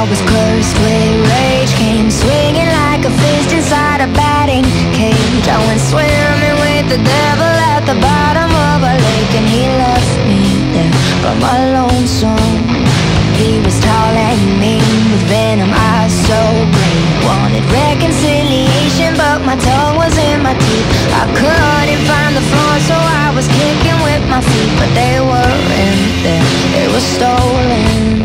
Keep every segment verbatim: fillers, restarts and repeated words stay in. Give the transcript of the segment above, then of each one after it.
I was cursed with rage, came swinging like a fist inside a batting cage. I went swimming with the devil at the bottom of a lake, and he left me there by my lonesome. He was tall and mean, with venom eyes so green. Wanted reconciliation, but my tongue was in my teeth. I couldn't find the floor, so I was kicking with my feet, but they weren't there, they were stolen.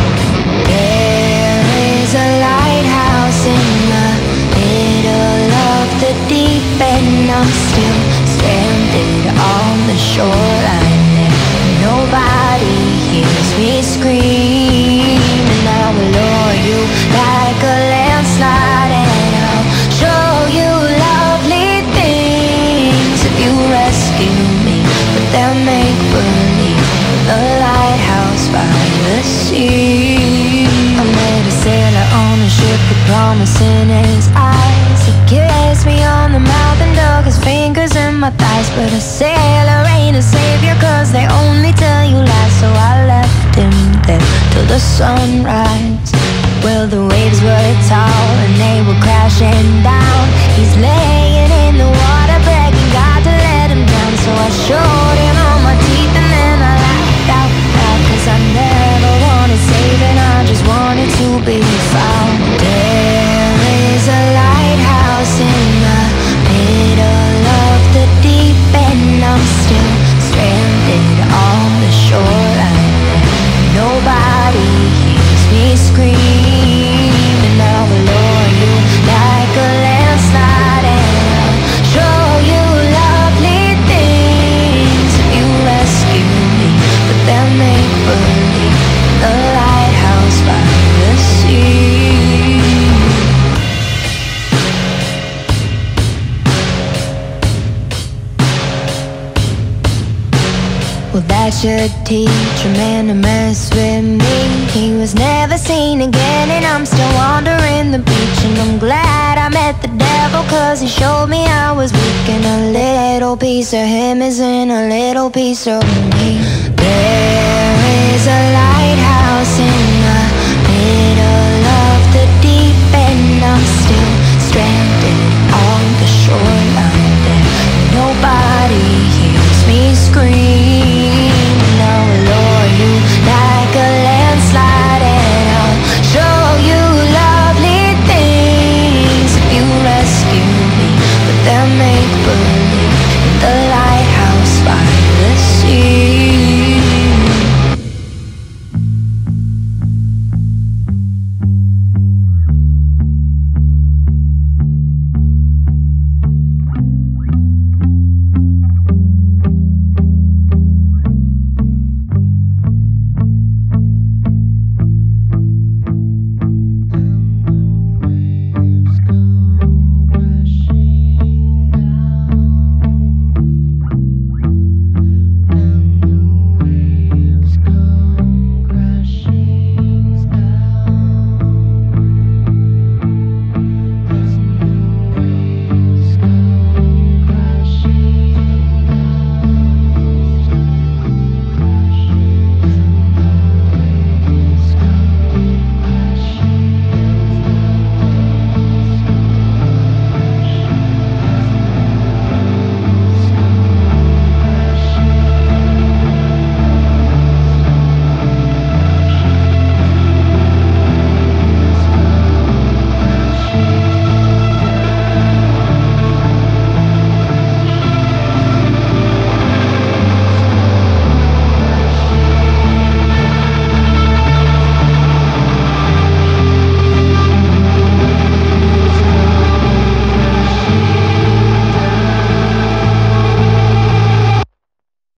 There is a lighthouse in the middle of the deep, and I'm still stranded on the shoreline there. Nobody hears me scream, and I will lure you like a landslide, and I'll show you lovely things if you rescue me. But they'll make believe, the lighthouse by the sea. I met a sailor on a ship with promise in his eyes. He kissed me on the mouth and dug his fingers in my thighs. But a sailor ain't a savior, cause they only tell you lies. So I left him there till the sunrise. Well, the waves were tall and they were crashing down. He's laying in the water begging God to let him down. So I showed him all my teeth and then I laughed out loud, cause I never wanted saving, I just wanted to be found. There is a lighthouse in the middle of the deep, and I'm still stranded on the shoreline. Nobody hears me scream, and I will lure you like a landslide, and I'll show you lovely things if you rescue me. But they'll make believe, the lighthouse by the sea. Well, that should teach a man to mess with me. He was never seen again, and I'm still wandering the beach. And I'm glad I met the devil, cause he showed me I was weak, and a little piece of him is in a little piece of me. There is a lighthouse in the middle of